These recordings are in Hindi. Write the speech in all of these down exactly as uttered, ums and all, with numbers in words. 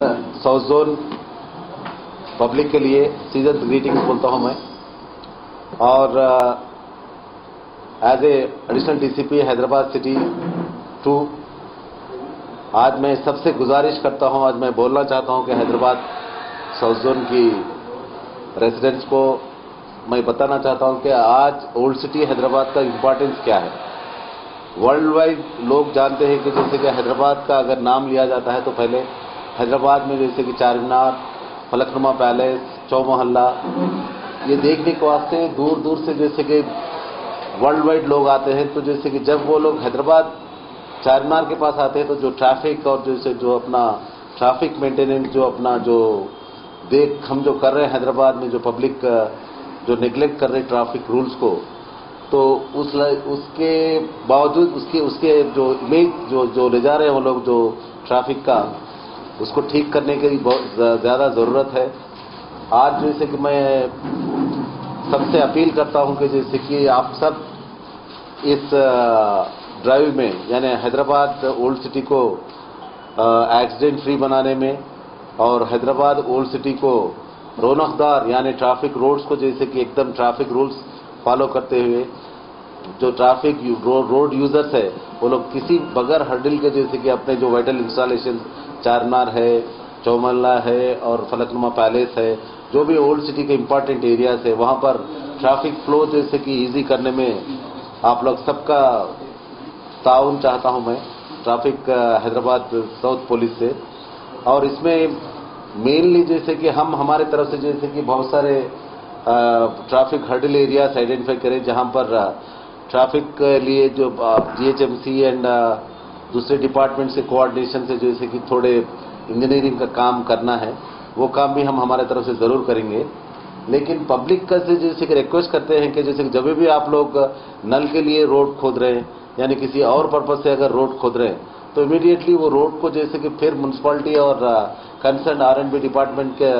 साउथ जोन पब्लिक के लिए सीजन ग्रीटिंग्स बोलता हूं मैं। और as a additional DCP Hyderabad city two, आज मैं सबसे गुजारिश करता हूं, आज मैं बोलना चाहता हूं कि हैदराबाद साउथ जोन की रेजिडेंट्स को मैं बताना चाहता हूं कि आज ओल्ड सिटी हैदराबाद का इम्पोर्टेंस क्या है। वर्ल्ड वाइड लोग जानते हैं कि जैसे कि हैदराबाद का अगर नाम लिया जाता है तो पहले हैदराबाद में जैसे कि चार मीनार, फलकनुमा पैलेस, चौमोहल्ला, ये देखने के वास्ते दूर दूर से जैसे कि वर्ल्ड वाइड लोग आते हैं। तो जैसे कि जब वो लोग हैदराबाद चार मीनार के पास आते हैं तो जो ट्रैफिक और जैसे जो अपना ट्रैफिक मेंटेनेंस जो अपना जो देख हम जो कर रहे हैं हैदराबाद में, जो पब्लिक जो नेग्लेक्ट कर रहे हैं ट्रैफिक रूल्स को, तो उस उसके बावजूद उसके उसके जो इमेज जो जो ले जा रहे हैं वो लोग जो ट्रैफिक का, उसको ठीक करने की बहुत ज़्यादा ज़रूरत है। आज जैसे कि मैं सबसे अपील करता हूं कि जैसे कि आप सब इस ड्राइव में, यानी हैदराबाद ओल्ड सिटी को एक्सीडेंट फ्री बनाने में और हैदराबाद ओल्ड सिटी को रौनकदार यानी ट्रैफिक रोड्स को जैसे कि एकदम ट्रैफिक रूल्स फॉलो करते हुए जो ट्रैफिक रो, रोड यूजर्स है वो लोग किसी बगैर हर्डल के जैसे कि अपने जो वाइटल इंस्टॉलेशन चार मीनार है, चौमल्ला है और फलकनुमा पैलेस है, जो भी ओल्ड सिटी के इंपॉर्टेंट एरियाज है, वहां पर ट्रैफिक फ्लो जैसे कि इजी करने में आप लोग सबका ताउन चाहता हूं मैं ट्रैफिक हैदराबाद साउथ पुलिस से। और इसमें मेनली जैसे कि हम हमारे तरफ से जैसे कि बहुत सारे ट्रैफिक हर्डल एरियाज आइडेंटिफाई करें जहां पर ट्रैफिक के लिए जो जीएचएमसी एंड दूसरे डिपार्टमेंट से कोऑर्डिनेशन से जैसे कि थोड़े इंजीनियरिंग का काम करना है, वो काम भी हम हमारे तरफ से जरूर करेंगे। लेकिन पब्लिक का से जैसे कि रिक्वेस्ट करते हैं कि जैसे कि जब भी आप लोग नल के लिए रोड खोद रहे हैं यानी किसी और पर्पज से अगर रोड खोद रहे हैं तो इमीडिएटली वो रोड को जैसे कि फिर म्यूनसिपालिटी और concern R and B department के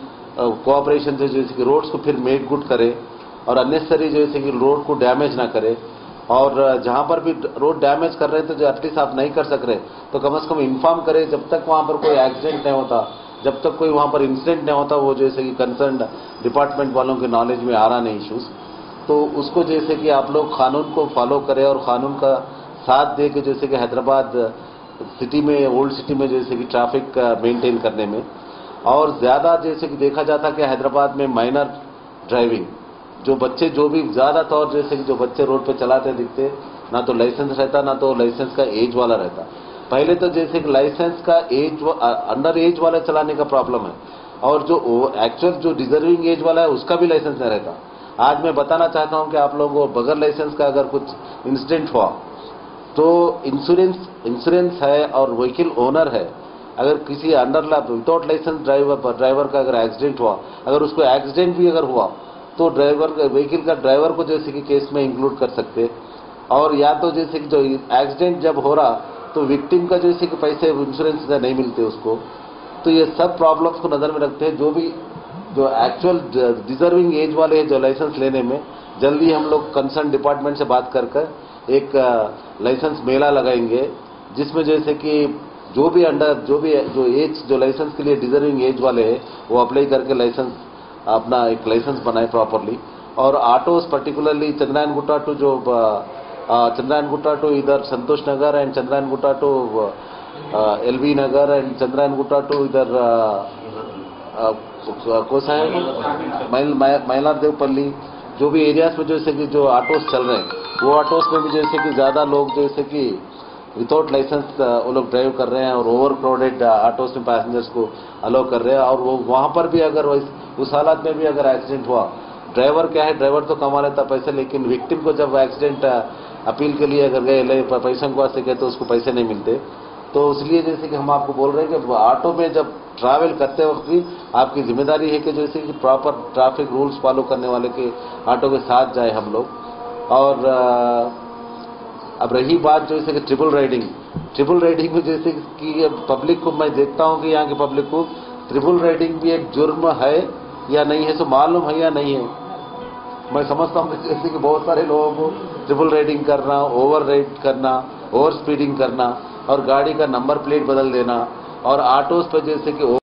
कोऑपरेशन से जैसे कि रोड्स को फिर मेड गुड करे और अननेसेसरी जैसे कि रोड को डैमेज ना करे। और जहां पर भी रोड डैमेज कर रहे हैं तो जो एटलीस्ट आप नहीं कर सक रहे तो कम से कम इन्फॉर्म करें, जब तक वहां पर कोई एक्सीडेंट नहीं होता, जब तक कोई वहां पर इंसिडेंट नहीं होता, वो जैसे कि कंसर्न डिपार्टमेंट वालों के नॉलेज में आ रहा नहीं इश्यूज, तो उसको जैसे कि आप लोग कानून को फॉलो करें और कानून का साथ दे के जैसे कि हैदराबाद सिटी में, ओल्ड सिटी में जैसे कि ट्रैफिक मेंटेन करने में। और ज्यादा जैसे कि देखा जाता कि हैदराबाद में माइनर ड्राइविंग, जो बच्चे जो भी ज्यादा तौर जैसे कि जो बच्चे रोड पे चलाते दिखते, ना तो लाइसेंस रहता ना तो लाइसेंस का एज वाला रहता। पहले तो जैसे कि लाइसेंस का एज अंडर एज वाला चलाने का प्रॉब्लम है और जो एक्चुअल जो डिजर्विंग एज वाला है उसका भी लाइसेंस नहीं रहता। आज मैं बताना चाहता हूं कि आप लोगों को बगैर लाइसेंस का अगर कुछ इंसिडेंट हुआ तो इंश्योरेंस इंश्योरेंस है और व्हीकल ओनर है, अगर किसी under without licence driver driver का अगर एक्सीडेंट हुआ, अगर उसको एक्सीडेंट भी अगर हुआ तो ड्राइवर व्हीकल का ड्राइवर को जैसे कि केस में इंक्लूड कर सकते। और या तो जैसे कि जो एक्सीडेंट जब हो रहा तो विक्टिम का जैसे कि पैसे इंश्योरेंस नहीं मिलते उसको। तो ये सब प्रॉब्लम्स को नजर में रखते हैं। जो भी जो एक्चुअल डिजर्विंग एज वाले हैं जो लाइसेंस लेने में, जल्दी हम लोग कंसर्न डिपार्टमेंट से बात कर कर एक लाइसेंस मेला लगाएंगे जिसमें जैसे कि जो भी अंडर जो भी जो एज जो लाइसेंस के लिए डिजर्विंग एज वाले हैं वो अप्लाई करके लाइसेंस अपना एक लाइसेंस बनाए प्रॉपरली। और autos particularly Chandrayangutta to जो चंद्रायन गुट्टा टू इधर Santosh Nagar and Chandrayangutta to LB Nagar and Chandrayangutta to इधर कोसा है महिला देवपल्ली, जो भी एरियाज में जैसे कि जो ऑटोज चल रहे हैं वो ऑटोज में भी जैसे कि ज्यादा लोग जैसे कि विदाउट लाइसेंस वो लोग ड्राइव कर रहे हैं और ओवर क्राउडेड ऑटोज में पैसेंजर्स को अलाउ कर रहे हैं। और वो वहां पर भी अगर उस हालात में भी अगर एक्सीडेंट हुआ, ड्राइवर क्या है, ड्राइवर तो कमा लेता पैसे, लेकिन विक्टिम को जब एक्सीडेंट अपील के लिए अगर गए पैसा के वास्ते गए तो उसको पैसे नहीं मिलते। तो इसलिए जैसे कि हम आपको बोल रहे हैं कि ऑटो में जब ट्रैवल करते वक्त भी आपकी जिम्मेदारी है कि जैसे कि प्रॉपर ट्रैफिक रूल्स फॉलो करने वाले के ऑटो के साथ जाए हम लोग। और अब रही बात जैसे कि ट्रिपल राइडिंग, ट्रिपल राइडिंग में जैसे कि पब्लिक को मैं देखता हूं कि यहाँ की पब्लिक को ट्रिपल राइडिंग भी एक जुर्म है या नहीं है, सो मालूम है या नहीं है। मैं समझता हूं कि जैसे कि बहुत सारे लोगों को ट्रिपल राइडिंग करना, ओवर राइड करना, ओवर स्पीडिंग करना और गाड़ी का नंबर प्लेट बदल देना और ऑटोज पर जैसे कि